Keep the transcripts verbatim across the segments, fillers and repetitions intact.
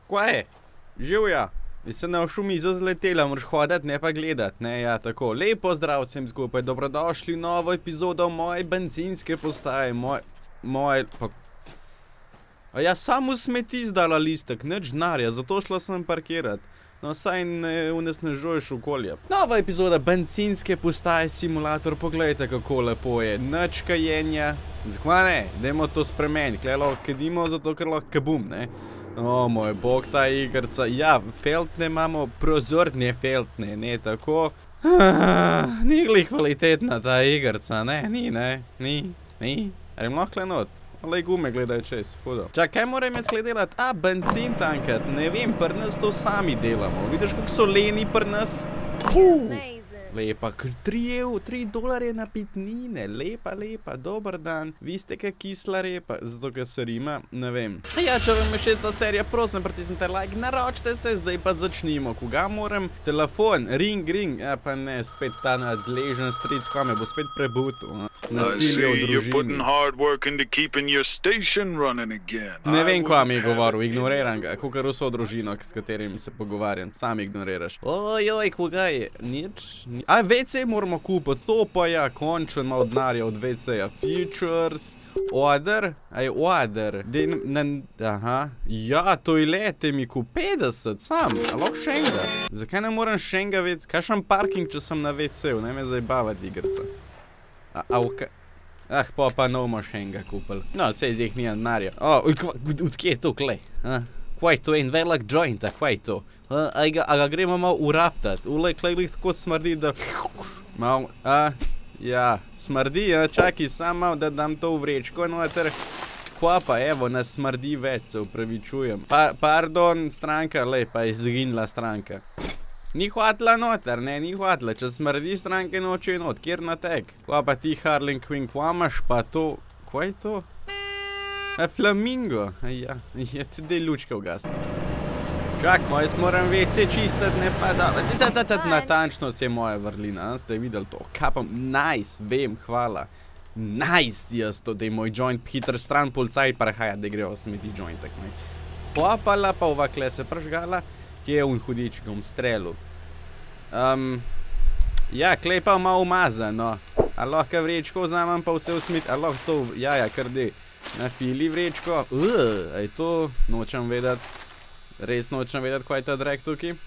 Kva je? Živja. Se ne boš v mizo zletela, moraš hoditi, ne pa gledati, ne, ja, tako. Lepo zdrav vsem skupaj, dobrodošli v novo epizodo moje bencinske postaje, moj, moje, pa... A ja, samo smeti izdala listek, nič denarja, zato šla sem parkirat. No, saj ne onesnažuješ okolje. Nova epizoda bencinske postaje simulator, poglejte, kako lepo je. Nič kajenja. Zakaj ne? Dajmo to spremeniti. Klej lahko kadimo, zato ker lahko kabum, ne? O, moj bog, ta igrca. Ja, feltne imamo, prozornje feltne, ne tako. Ah, ni glih kvalitetna ta igrca, ne? Ni, ne? Ni, ni. Rem lahko klenot. Lej gume gledaj čez, hudo. Čak, kaj moram jaz delati? A, benzin tankat, ne vem, pri nas to sami delamo. Vidiš, kako so leni pri nas? Uh, lepa, tri dolarje na pitnine, lepa, lepa, dober dan. Vi ste kaj kisla repa, zato ker se rima, ne vem. Ja, če vam je všeč ta serija, prosim, pritisnite like, naročite se, zdaj pa začnimo. Koga moram? Telefon, ring, ring, ja pa ne, spet ta nadležen stric, ko me bo spet prebutil. Nasilje v družini. Ne vem, kva mi je govoril, ignoriram ga, kakor vso družino, s katerimi se pogovarjam, sam ignoriraš. Ojoj, koga je? Nič? A, ve ce moramo kupiti, to pa ja, končno malo denarja od ve ce-ja. Features, order, aj order. Aha, ja, toilete mi kup petdeset, sam, a lahko šenga. Zakaj ne moram šenga vec, kakšen parking, če sem na ve ce-ju, ne me zajbavati igrca. A, ok. Ah, pa pa ne bomo šenga kupili. No, sej z jih nija denarja. O, odkje je to, klej? Kva je to, en velik joint, a kva je to? A ga gremo malo uraftat. Ulej, klej, glih tako smrdi, da... Mal, a, ja, smrdi, a, čaki, sam mal, da dam to v vrečko noter. Kva pa, evo, nas smrdi več, se upravičujem. Pardon, stranka, lej, pa je zginila stranka. Ni hvatila noter, ne, ni hvatila. Če smrdi stranke noče not, kjer na tek? Kva pa ti, Harley Quinn, kva imaš pa to? Kva je to? A, flamingo. Ja, ja, ti dej lučke ugasni. Čak, moj, jaz moram ve ce čistiti, ne pa da... Natančnost je moja vrlina, a ste videli to? Kapam, nice, vem, hvala. Nice, jaz to, dej moj joint hitr stran, policaj prahaja, da grejo smeti jointek, moj. Hopala pa ova kle se pržgala. Kje je un hudič, ga bom strelil. Um, ja, klej pa malo umazan, no. A lahko vrečko vzamem pa vse v smet, a lahko to, ja, ja, kar de. Nafili vrečko. Uh, aj to, nočem vedeti. Res nočem vedeti, kaj je ta drag tukaj.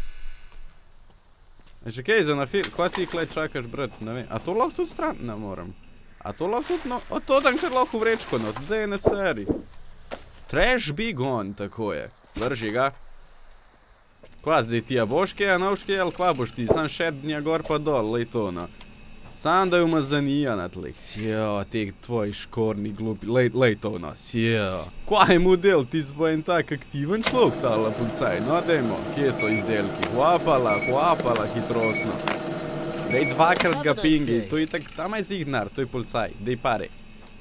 A že kaj za nafili, kaj ti klej čakaš, brat, ne vem. A to lahko tudi stran? Ne moram. A to lahko tudi, no, a to tam kar lahko vrečko, no, dej ne seri. Trash be gone, tako je. Vrži ga. Kva zdaj ti, a boš kaj, a novš kaj, ali kva boš ti? Sam šed dnja gor pa dol, lej to, no. Sam da ju mazanija na tleh. Sjo, te tvoji škorni glupi, lej to, no, sjo. Kva je model, ti zbo en tak aktiven človek, tala policaj, no, dejmo, kje so izdelki? Hvapala, hvapala, hitrostno. Dej dvakrat ga pingi, to je tak, tam je zignar, to je policaj, dej pare.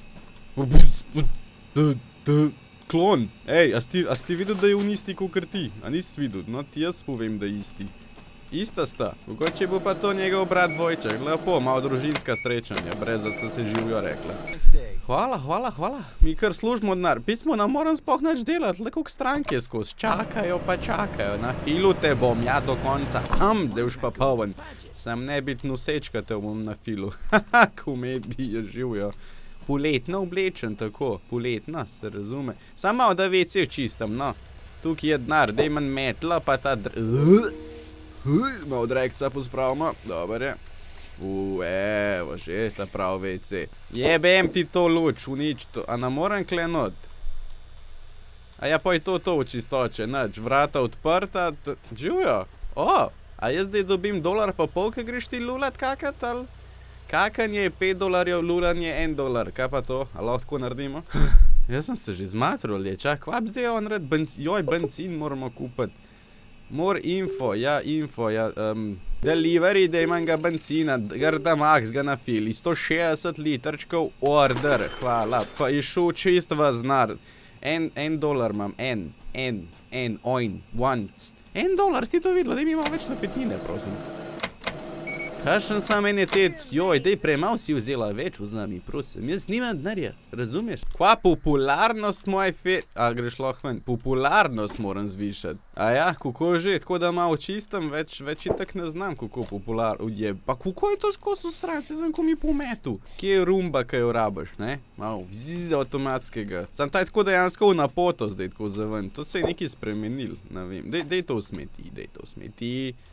Klon, ej, a si videl, da je on isti kakor ti? A nisi videl? No, ti jaz povem, da je isti. Ista sta. Mogoče bo pa to njegov brat dvojček. Lepo, malo družinska srečanja, brez da se se živijo rekla. Hvala, hvala, hvala. Mi kar služimo denar. Pismo nam moram sploh nič delati, le koliko stranke skozi. Čakajo pa čakajo. Na filu te bom, ja, do konca. Am, zdaj už pa poln. Sam ne biti nosečka te bom na filu. Haha, komedije živijo. Poletno oblečen, tako, poletna, se razume. Samo malo, da ve ce čistam, no. Tukaj je denar, dej manj metla, pa ta dr... Malo drekca pospravimo, dober je. U, evo, že ta prav ve ce. Jebem ti to luč, unič to, a nam moram klenot? A ja, pa je to to v čistoče, nič, vrata odprta, živijo. O, a jaz zdaj dobim dolar pa pol, kaj greš ti lulat kakat, ali? Kakanje je pet dolarjev, lulanje en dolar, kaj pa to? A lahko tako naredimo? Jaz sem se že zmatril, je, čak, kva bi zdaj on red, joj, benzin moramo kupiti. More info, ja, info, ja, um, delivery, da imam ga benzina, grda max ga nafili, sto šestdeset litrčkov, order, hvala, pa je šel čist v znar. En, en dolar imam, en, en, en, oin, once. En dolar, si to videla, da mi imamo več napetnine, prosim. Kakšen sam ene tet, joj, dej premal si vzela več vzami, prosim, jaz nimam denarja, razumeš? Kva popularnost moj fe... A, greš lahko ven, popularnost moram zvišati. A ja, kako že, tako da malo čistam, več, več itak ne znam, kako popular... Je, pa kako je to skozi sran, se sem ko mi po metu. Kje je rumba, kaj jo rabaš, ne? Malo, vzzi avtomatskega. Sam taj tako dejansko v napoto zdaj tako zaven, to se je nekaj spremenil, ne vem. Dej, dej to smeti, dej to smeti.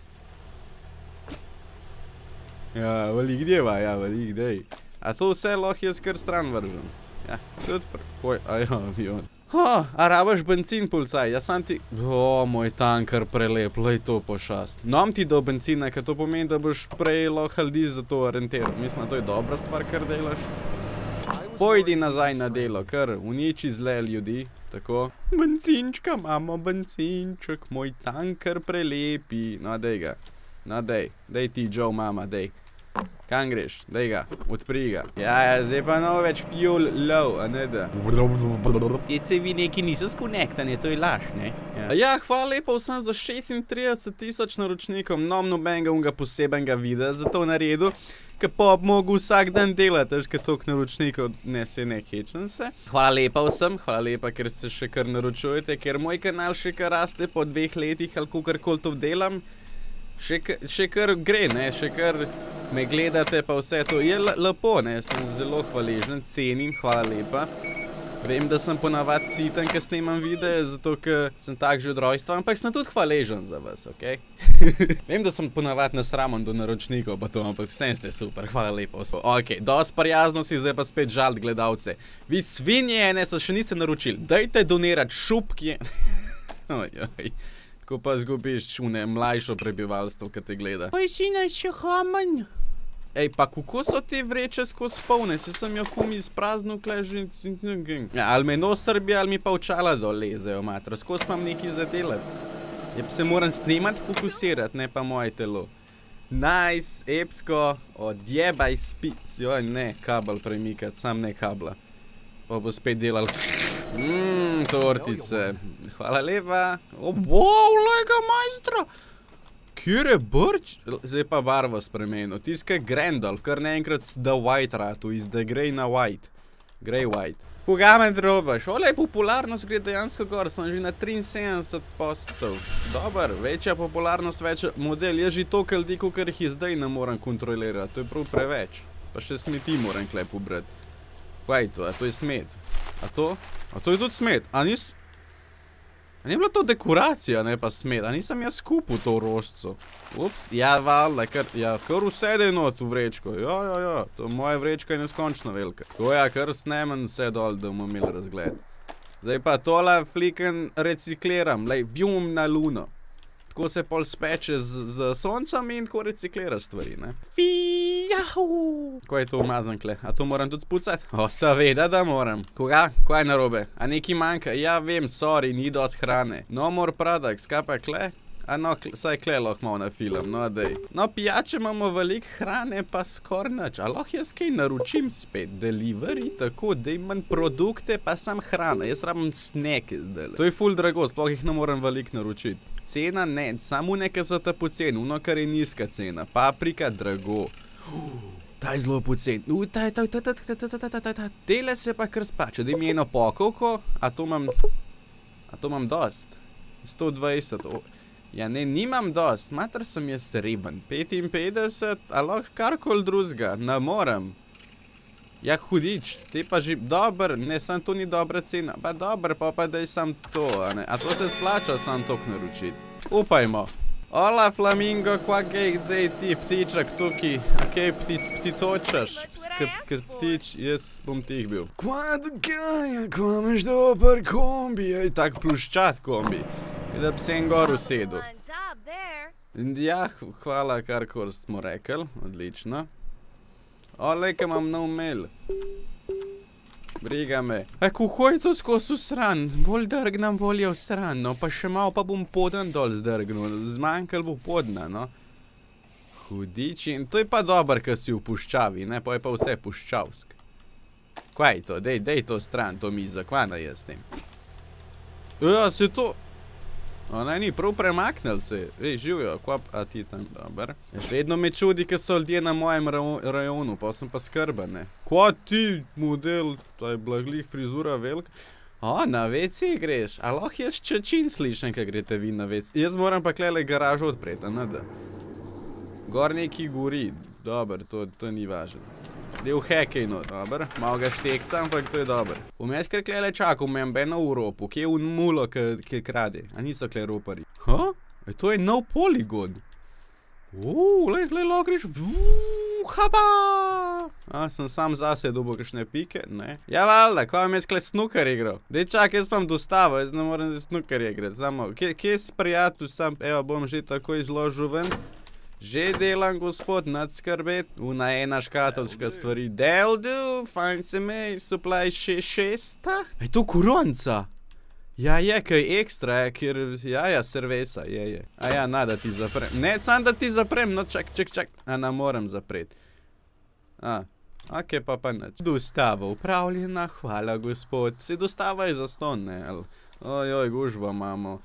Ja, velik deva, ja, velik dej. A to vse lahko jaz kar stran vržem. Ja, tudi prekoj, a ja, avion. Ha, a rabaš benzin, pulcaj, jaz sam ti... O, moj tankar prelep, lej to pošast. Nom ti do benzina, ker to pomeni, da boš prej lahko ljudi za to orientiral. Mislim, to je dobra stvar, kar delaš. Pojdi nazaj na delo, kar uniči zle ljudi, tako. Benzinčka, mamo, benzinček, moj tankar prelepi. No, dej ga. No, dej, dej ti, Joe, mama, dej. Kam greš? Dej ga, odpri ga. Ja, ja, zdaj pa no več fuel low, a ne da. Te cevi neki niso skonektane, to je laž, ne? Ja, ja, hvala lepo vsem za šestintrideset tisoč naročnikom, nom nobenega unga posebenega videa za to naredil, ker pa mogu vsak dan delati, až ker toliko naročnikov, ne se ne hečem se. Hvala lepa vsem, hvala lepa, ker se še kar naročujete, ker moj kanal še kar raste po dveh letih, ali kakorkoli to delam. Še, še kar gre, ne, še kar me gledate pa vse to. Je lepo, ne, sem zelo hvaležen, cenim, hvala lepa. Vem, da sem ponavad siten, ker snemam videe, zato ker sem tak že od rojstva, ampak sem tudi hvaležen za vas, okej? Vem, da sem ponavad nasramen do naročnikov, pa to, ampak vsem ste super, hvala lepa vsem. Okej, dosti prijazno si, zdaj pa spet žalt gledalce. Vi svinje ene se še niste naročili, dajte donirati šupki. Ojoj. Ko pa zgubiš čune mlajšo prebivalstvo, ki te gleda. Oj, sina, še hamanj. Ej, pa kako so te vreče skozi polne? Se sem jo kumi izpraznil, kleži... Ja, ali me nos Srbija, ali mi pa očala dol lezejo, matra. Skozi imam nekaj za delati. Jep se moram snemati, fokusirati, ne pa moje telo. Nice, epsko, odjebaj spic. Joj, ne, kabel premikati, sam ne kabla. Pa bo spet delal... Mmm, tortice. Hvala lepa. O, wow, lega majstra. Kjer je brč? Zdaj pa barvo spremenil. Tiskaj Grandolf, kar naenkrat The White ratu, iz The Grey na White. Grey White. Koga me drobaš? Olej, popularnost gre dejansko gor, sem že na triinsedemdeset postov. Dobar, večja popularnost, večja model. Jaz že toliko ljudi, kakor jih zdaj ne moram kontrolirati. To je prav preveč. Pa še smeti moram klej pobrati. Kaj je to? A to je smet? A to? A to je tudi smet? A nis... A ni bila to dekoracija, ne pa smet? A nisem jaz skupil to rožco? Ups, ja, valjda, kar... Ja, kar vsede not v vrečko. Ja, ja, ja, to moja vrečka je neskončno velika. Ko ja, kar snemen vse dol, da bomo imeli razgled. Zdaj pa tola fliken recikliram, lej, vjum na luno. Tako se pol speče z soncem in tako recikliraš stvari, ne? Fijahu! Ko je to umazan kle? A to moram tudi spucati? O, seveda, da moram. Koga? Kaj je narobe? A neki manjka? Ja, vem, sorry, ni dosti hrane. No more products, kaj pa je kle? A no, saj kle lahko malo nafilam, no dej. No, pijače imamo veliko hrane, pa skor nič. A lahko jaz kaj naročim spet? Delivery, tako, dej manj produkte, pa sam hrana. Jaz rabim sneke zdaj. To je ful drago, sploh jih ne moram veliko naročiti. Cena ne, samo nekaj so ta poceni, uno, kar je nizka cena. Paprika, drago. Ta je zelo poceni. Uj, ta je, ta je, ta je, ta je, ta je, ta je, ta je, tele se pa kar spače. Daj mi eno pokovko, a to imam, a to imam dost. sto dvajset, ja ne, nimam dost, mater sem jaz reben. petinpetdeset, a lahko karkoli drugega, ne morem. Ja, hudič, te pa že dober, ne, sam to ni dobra cena. Pa dober, pa pa daj sam to, a ne. A to se splača sam tok naročiti. Upajmo. Ola, flamingo, kva gej, dej ti, ptičak tukaj. A kaj ptitočaš? Kaj ptič, jaz bom tih bil. Kva dogaja, kva imaš dober kombi, ej, tak pluščat kombi. Da bi se en gor usedel. Ja, hvala, karkoli smo rekli, odlično. Olej, ka imam nov mail. Briga me. E, kako je to skozi sran? Bolj drgnam, bolj je v sran, no. Pa še malo pa bom poden dol zdrgnul. Zmanjkal bo podna, no. Hudiči. In to je pa dober, ka si v puščavi, ne. Pa je pa vse puščavsk. Kaj je to? Dej, dej to stran, to mizo. Kva na jaz tem? Ja, se to... Ona ni, prav premaknil se. Ej, živijo, kva a ti tam, dober. Še vedno me čudi, ker so ljudje na mojem rajonu, pa sem pa skrben, ne. Kva ti, model, to je blaglih frizura velika. O, na ve ce greš. A lahko jaz Čačin slišam, kaj greste vi na ve ce. Jaz moram pa klele garažo odpreti, a ne da. Gor neki gori. Dober, to, to ni važno. Del hekej no, dober. Malo ga štekca, ampak to je dober. Vmes kar klele čakal, me beno v ropu, kje je un mulo, ki krade. A niso kle ropari. Ha? E, to je nov poligon. Uuu, lej, lej, lahko greš. Vuuu, haba! A, sem sam zase dobil kakšne pike, ne. Ja, valjda, ko vam je skle snukar igral. Dej čak, jaz vam dostavo, jaz ne moram za snukar igrati. Samo, kje si prijatelj sam, evo, bom že tako izložil ven. Že delam, gospod, nadskrbet. Una ena škatolčka stvari. Del do, fajn se me, supply šest šest. Ej, to kuronca. Ja, je, kaj ekstra je, ker, ja, ja, servesa, je, je. A ja, na, da ti zaprem. Ne, sam da ti zaprem, no, čak, čak, čak. A, na, moram zapreti. A, ok, pa pa nič. Dostava upravljena, hvala, gospod. Se dostava je zaston, ne, ali. Ojoj, gužva imamo.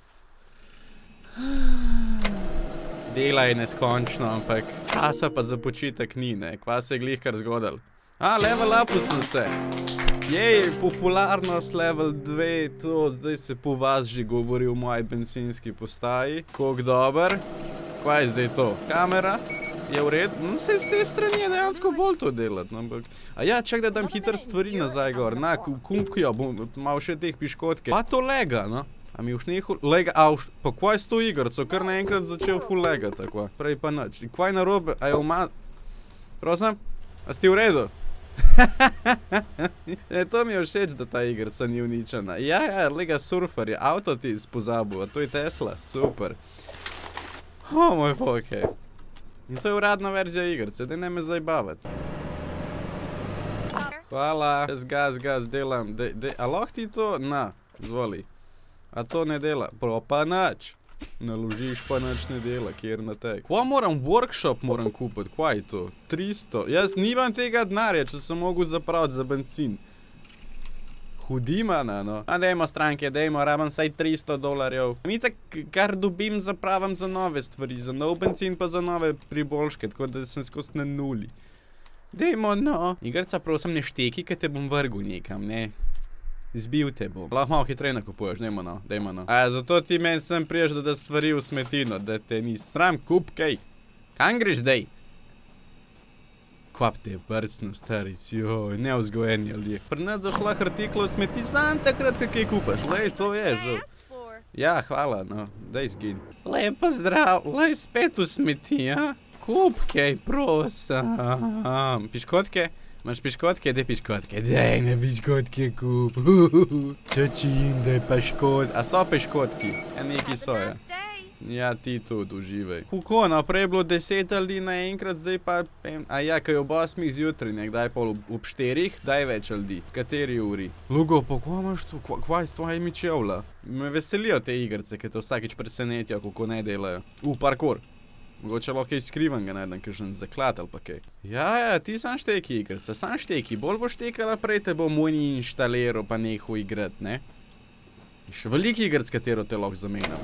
Dela je neskončno, ampak časa pa za počitek ni, ne. Kva se je glih kar zgodil. A, level upu sem se. Jej, popularnost level dve, to zdaj se po vas že govori v moji bencinski postaji. Koliko dober. Kva je zdaj to? Kamera? Je v redu? No, se z te strani je dejansko bolj to delati, no, ampak... A ja, čak da dam hitro stvari nazaj gor. Na, kumkijo, bom malo še teh piškotke. Pa to lega, no. A mi už neho... Lega, a už... Pa kva je s to igrco? Kar naenkrat začel ful lega, tako. Prej pa nič. Kva je narobe? A je uma... Prosim? A si ti v redu? E, to mi je všeč, da ta igrca ni uničena. Ja, ja, lega surfer je, avto ti spozabil, a to je Tesla, super. O, moj bokej. In to je uradna verzija igrce, daj ne me zajbavati. Hvala, jaz gaz, gaz delam, dej, dej, a lahko ti to? Na, zvoli. A to ne dela, pro pa nič. Naložiš pa nič ne dela, kjer na tek. Kva moram, workshop moram kupiti, kva je to? tristo. Jaz nimam tega denarja, če sem mogel zapraviti za benzin. Hudimana, no. A dejmo stranke, dejmo, rabam saj tristo dolarjev. Mi tak, kar dobim, zapravim za nove stvari, za nov benzin pa za nove priboljške, tako da sem skozi na nuli. Dejmo, no. Igrca, prosim, ne šteki, kaj te bom vrgul nekam, ne. Zbil te bom. Lahko malo hitreje nakupuješ, dejmo no, dejmo no. A, zato ti meni sem priješ, da da stvari v smetino, da te ni sram, kup kaj. Kam greš zdaj? Kvap te brcno, staric, joj, neuzgojeni ljudje. Pri nas došla artiklo v smeti, sam takrat kaj kupaš, lej, to je, žal. Ja, hvala, no, daj zgin. Lepa zdrav, lej spet v smeti, ja? Kup kaj, prosim. Piškotke? Imaš piškotke? Daj piškotke. Daj na piškotke kup. Čačin, daj piškotke. A so piškotki? Ja, neki so, ja. Ja, ti tudi uživaj. Kako, naprej je bilo deset ljudi naenkrat, zdaj pa... A ja, kaj ob osmih zjutraj, nekdaj pol ob štirih, daj več ljudi. Kateri uri? Lugo, pa kva imaš tu? Kva je s tvojimi čevla? Me veselijo te igrce, ki te vsakič presenetijo, kako ne delajo. U, parkour. Mogoče lahko kaj skrivanga najdem, kakšen zaklad ali pa kaj. Ja, ja, ti sam šteki igrca, sam šteki. Bolj bo štekala, prej te bo moj inštaliral pa neho igrat, ne? Še velik igrc, katero te lahko zamenjam.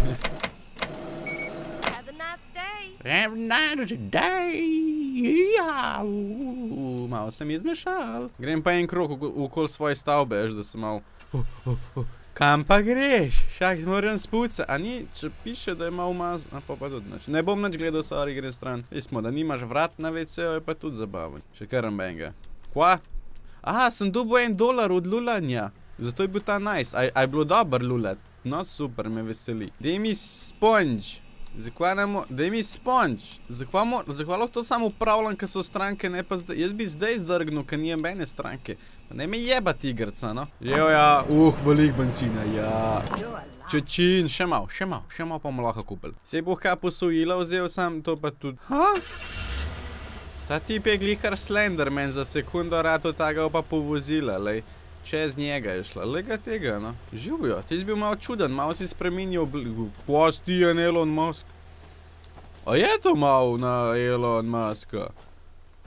Have a nice day. Ja, malo sem izmešal. Grem pa en krog okoli svoje stavbe, da sem malo... Kam pa greš? Šak, moram spuca. A ni, če piše, da je malo maz... A pa pa tudi nič. Ne bom nič gledal, sorry, grem stran. Vismo, da nimaš vrat na ve ce, je pa tudi zabaven. Še karam benga. Kva? Aha, sem dobil en dolar od lulanja. Zato je bil ta nice. A je bilo dober lulat? No, super, me veseli. Dej mi sponge. Zakva ne mo... Dej mi sponge. Zakva mo... Zakva lahko to samo upravljam, ka so stranke, ne pa zdaj... Jaz bi zdaj zdrgnil, ka nijem bene stranke. Pa ne me jebat igrca, no. Jo, ja, uh, velik benzina, ja. Čačin, še mal, še mal, še mal pa mu lahko kupil. Sej boh kaj posojila vzel sam, to pa tudi... Ha? Ta tip je glih kar Slenderman, za sekundo rato taga pa povozila, lej. Čez njega je šla, lega tega, no. Živijo, ti si bil malo čuden, malo si spreminjal obliku. Kva si en Elon Musk? A je to malo na Elon Muska?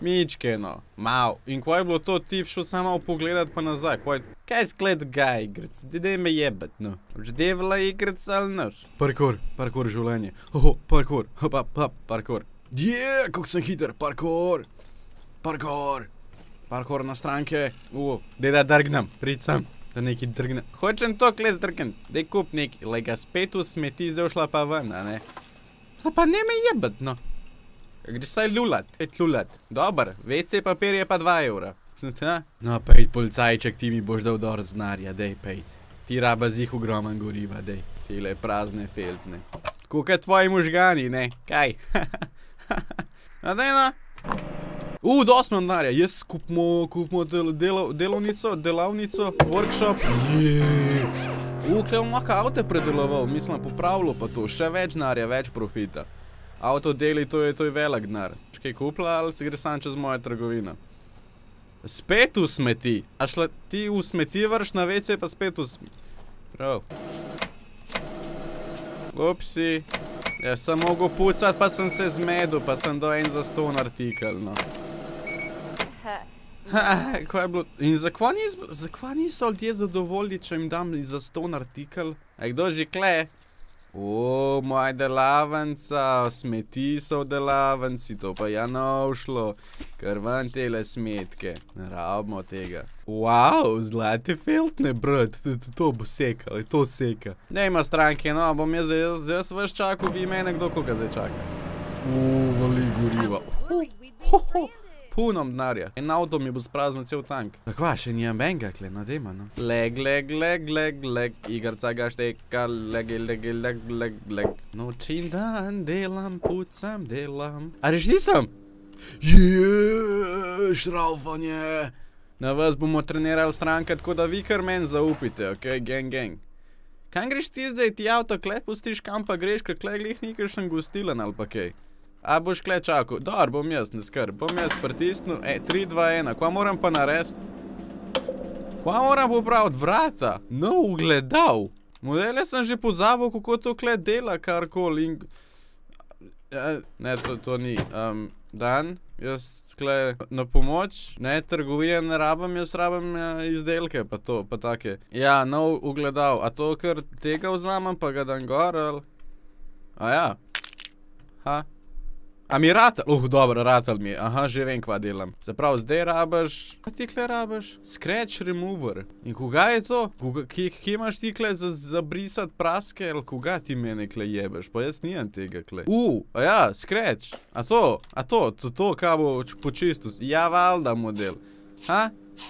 Mičke, no. Mal. In ko je bilo to, ti šel samo pogledat pa nazaj. Kaj skled ga igrc? Dej me jebat, no. Ždevala igrc ali naš? Parkour, parkour življenje. Oho, parkour, hopa, hop, parkour. Je, kako sem hiter, parkour. Parkour. Parkour na stranke. U, dej da drgnem, prid sem. Da neki drgnem. Hočem to kles drgnem. Dej kup neki. Lej ga spet v smeti, zdaj šla pa ven, a ne? Pa ne me jebat, no. Gre saj lulat, pet lulat. Dobar, ve ce papir je pa dva evra. No, pejt, policajček, ti mi boš dal dor znarja, dej, pejt. Ti raba zih ogroman goriva, dej. Tile prazne feltne. Kukaj tvoji možgani, ne? Kaj? A dej, no. U, dost imam denarja. Jaz kupimo, kupimo delovnico, delavnico, workshop. Jeee. U, kle bom lahko avte predeloval, mislim, popravilo pa to. Še več denarja, več profita. Avtodeli, to je, to je velik denar. Kaj kupila ali si gre sam čez moja trgovina? Spet v smeti. A šla ti v smeti vrš na ve ce pa spet v smeti. Prav. Upsi. Jaz sem mogel pucat, pa sem se zmedil, pa sem do en zaston artikel, no. Ha, ko je bilo... In zakva niso ljudje zadovoljni, če jim dam zaston artikel? A kdo že kle? O, moja delavnica, smeti so v delavnici, to pa je novšlo. Kar ven tele smetke, ne rabimo tega. Wow, zlate feltne, brat, to bo sekal, to seka. Nejma stranke, no, bom jaz, jaz vaš čakal, vi mene, kdo koga zdaj čaka? Uuu, vali goriva. Punom denarja. En avto mi bo spraznil cel tank. Pa kva, še nijem benga, kle, no dejma, no. Leg, leg, leg, leg, leg, igrca ga šteka, leg, leg, leg, leg, leg. Noč in dan delam, pucam, delam. A reš nisem? Jeee, šraufanje. Na vas bomo trenirali stranka, tako da vi kar men zaupite, okej, gang, gang. Kam greš ti zdaj, ti avto kle pustiš, kam pa greš, kak kle glih nikršen gostilen ali pa kaj? A boš kle čakal? Dobar, bom jaz, ne skrb. Bom jaz pritisnil. E, tri, dva, ena. Kva moram pa narediti? Kva moram popraviti? Vrata? No, ugledal. Modele sem že pozabil, kako to kle dela karkoli. Ne, to, to ni. Um, Dan, jaz kle na pomoč. Ne, trgovije ne rabam, jaz rabam izdelke, pa to, pa take. Ja, no, ugledal. A to kar tega vzamem, pa ga dan gor, ali? A ja. Ha? A mi ratal? Uh, dobro, ratal mi je. Aha, že vem, kva delam. Se pravi, zdaj rabaš... Kaj ti kle rabaš? Scratch remover. In koga je to? Kje imaš ti kle za brisat praske, ali koga ti mene kle jebeš? Pa jaz nijem tega kle. Uh, a ja, scratch. A to? A to? To, to, kaj bo počistil? Ja, valda model. Ha?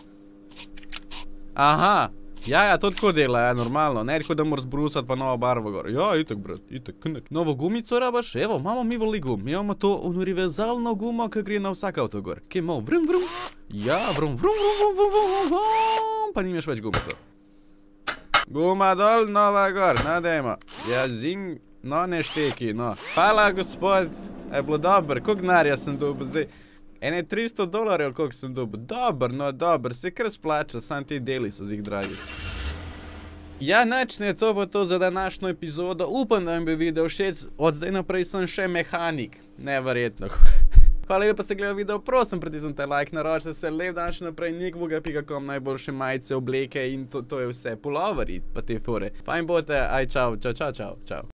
Aha. Ja, ja, to tako dela, ja, normalno. Ne, tako da moraš brusati pa novo barvo gor. Ja, itak, brat, itak, knek. Novo gumico rabaš? Evo, imamo mi voli gum. Mi imamo to univerzalno gumo, ki gre na vsak avto gor. Kje imamo? Vrum, vrum. Ja, vrum, vrum, vrum, vrum, vrum, vrum. Pa nimaš več guma to. Guma dol, nova gor, no, dajmo. Ja, zing, no, ne šteki, no. Hvala, gospod. Je bilo dober, koliko denarja sem dobil zdaj? Ene tristo dolarjev, koliko sem dobil. Dobar, no dobar, se kar splača, sam ti deli so zih dragi. Ja, nič, ne, to bo to za današnjo epizodo. Upam, da vam bi video všeč. Od zdaj naprej sem še mehanik. Neverjetno. Hvala lepa, se gledal video, prosim, pritisnite like, naročite se, lep dan še naprej, nikvoga pika com, najboljše majice, obleke in to, to je vse. Puloveri, pa te fore. Fajn bote, aj čau, čau, čau, čau, čau.